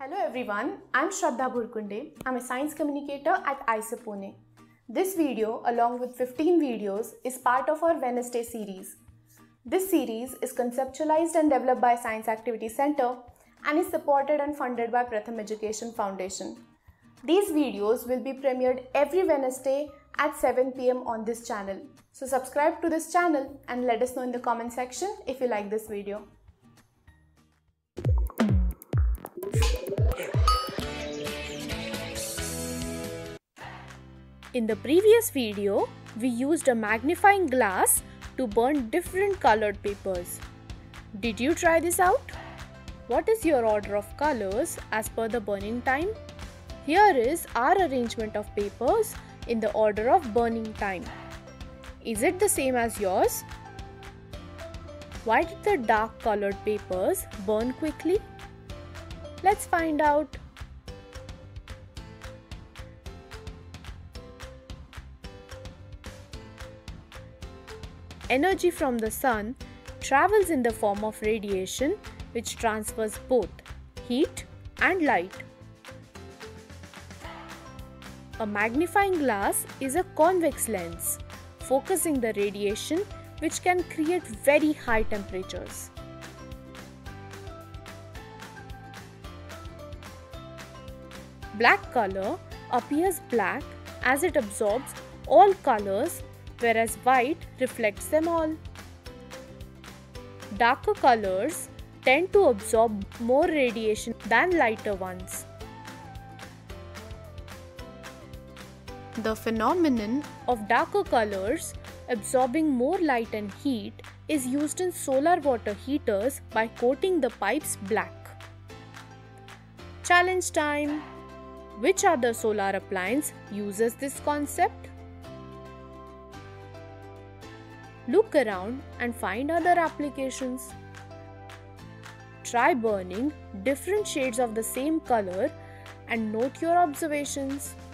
Hello everyone, I'm Shraddha Bhurkunde. I'm a science communicator at IISER Pune. This video, along with 15 videos, is part of our Wednesday series. This series is conceptualized and developed by Science Activity Center and is supported and funded by Pratham Education Foundation. These videos will be premiered every Wednesday at 7 p.m. on this channel. So subscribe to this channel and let us know in the comment section if you like this video. In the previous video, we used a magnifying glass to burn different colored papers. Did you try this out? What is your order of colors as per the burning time? Here is our arrangement of papers in the order of burning time. Is it the same as yours? Why did the dark colored papers burn quickly? Let's find out. Energy from the sun travels in the form of radiation, which transfers both heat and light. A magnifying glass is a convex lens, focusing the radiation, which can create very high temperatures. Black color appears black as it absorbs all colors, whereas white reflects them all. Darker colors tend to absorb more radiation than lighter ones. The phenomenon of darker colors absorbing more light and heat is used in solar water heaters by coating the pipes black. Challenge time! Which other solar appliance uses this concept? Look around and find other applications. Try burning different shades of the same color and note your observations.